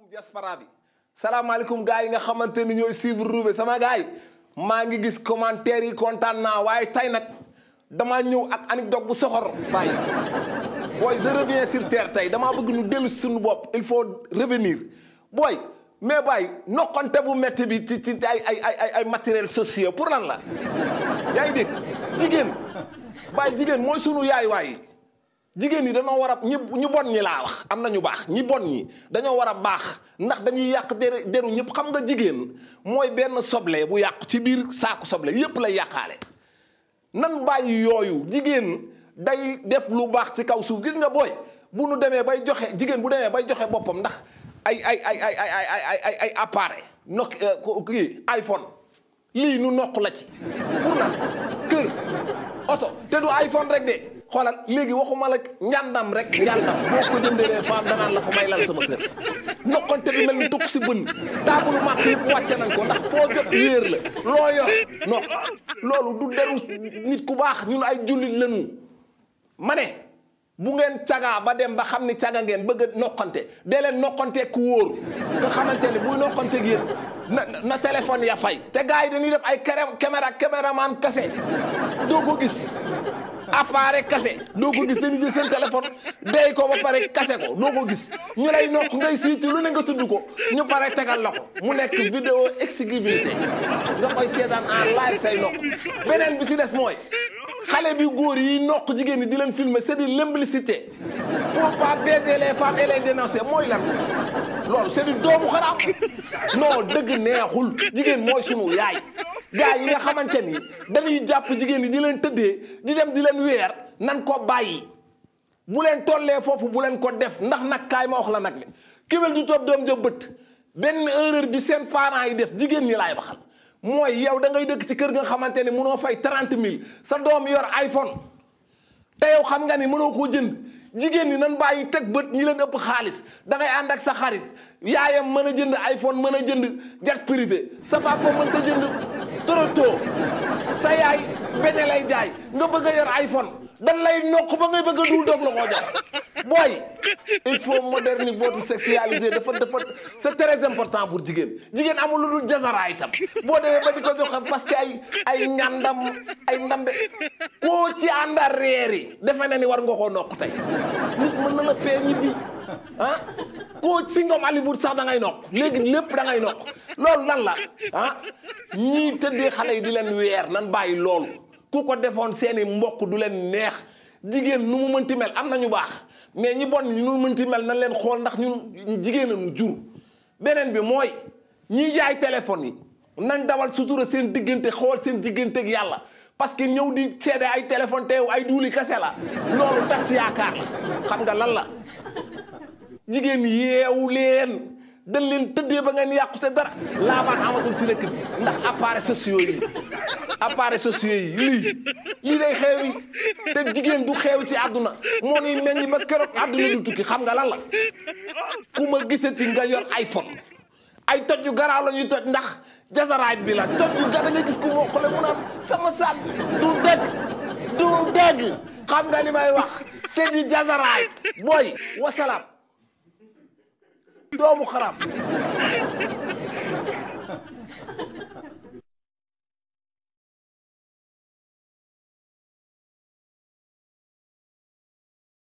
diaspora bi salaamaaleykum gars yi nga xamante ni ñooy suivre Roubé sama gars yi maa ngi gis commentaire yi kontaan naa waaye tey nag damaa ñëw ak anecdote bu soxor bàyyi booy je reviens sur terre tey damaa bëgg ñu dellu suñu bopp il faut revenir booy mais bàyyi noqante bu métti bi ci ay matériels sociaux pour lan la yaa ngi dégg jigéen bàyyi jigéen mooy sunu yaay waay jigéen ñi dañoo war a ñu bon ñi laa wax am na ñu baax ñi bon ñi dañoo war a baax ndax dañuy yàq deru ñëpp xam nga jigéen mooy benn soble bu yàqu ci biir saaku soble yépp lay yàqaale nan bàyyi yooyu jigéen day def lu baax ci kaw suuf gis nga booy bu nu demee bay joxe jigéen bu demee bay joxe boppam ndax ay appareil nok kii iPhone lii nu noq la ci pour lan kër oto te du iPhone rek de xoolal léegi waxuma la njàndam rek njàndam boo ko jëndelee femme danaan la fa may lal sama sër noqante bi mel ni tukk si bën taabulu marché yëpp wàcce nañ ko ndax foo jot wéer la loo yor noq loolu du deru nit ku baax ñun ay jullit lañu ma ne bu ngeen cagaa ba dem ba xam ni caga ngeen bëgg a noqante dee leen noqante ku wóor nga xamante ne buy noqante gi yéen na téléphone ya fay te gars yi dañuy def ay caméraman kase doo ko gis appareil kase doo ko gis dañuy jël seen téléphone dey ko ba pare kase ko doo ko gis ñu lay noq ngay siiti lu ne nga tudd ko ñu pare tegal la ko mu nekk vidéo exclusivité nga koy seetaan en live say noq beneen bi si des mooy xale bi góor yi noq jigéen ñi di leen filmer c'est de l'imbécité faut pas baiser les femmes et les dénoncer mooy lan loolu c'est du doomu xaraam non dëgg neexul jigéen mooy sunu yaay gars yi nga xamante ni dañuy jàpp jigéen ñi di leen tëddee di dem di leen weer nan ko bàyyi bu leen tollee foofu bu leen ko def ndax nag kaay ma wax la nag le kéwél du toog doom ja bët benn erreur bi seen parents yi def jigéen ñi laay waxal mooy yow da ngay dëkk ci kër nga xamante ni mënoo fay 30 000 sa doom yor iPhone te yow xam nga ni mënoo koo jënd jigéen ñi nan bàyyi teg bët ñi leen ëpp xaalis da ngay ànd ak sa xarit yaayam mën a jënd iPhone mën a jënd jet privé sa papa mën ta jënd Toronto sa yaay beñe lay jaay nga bëgg a yor iPhone dan lay noq ba ngay bëgg a dul doog la koo jox booy il faut moderniser votre sexualité dafa c'est très important pour jigéen jigéen amul lu dul jasara itam boo demee ba di ko joxe parce que ay ngandam ay ndambe koo ci ànda reer yi defe na ni war nga koo noq tey nit mën na la pee ñibbi ah koo si ngom Hollywood sax da ngay noq léegi lépp da ngay noq loolu lan la ah ñii tëddee xale yi di leen weer nan bàyyi loolu ku ko defoon seeni mbokk du leen neex jigéen nu mu mënti mel am na ñu baax mais ñi bon ñi nu mu mënti mel nan leen xool ndax ñun jigéen a nu jur beneen bi mooy ñiy jaay téléphone yi nañ dawal sutura seen diggante xool seen diggante ak yàlla parce que ñëw di seede ay téléphone teew ay duuli kase la loolu tas yaakaar la xam nga lan la jigéen yeewu leen dañ leen tëddee ba ngeen yàqu te dara laabaan amatul ci dëkk bi ndax appareils sociaux yi lii day xeewi te jigéen du xeew ci àdduna moo ni meññ ba keroog àdduna du tukki xam nga lan la ku ma gisati nga yor iPhone ay toj yu garaaw la ñuy toj ndax jasaraayit bi la toj yu gara nga gis ku mokkale mu naan sama saat du dégg xam nga li may wax c'est du jasaraayit booy wasalaam doomu xaraam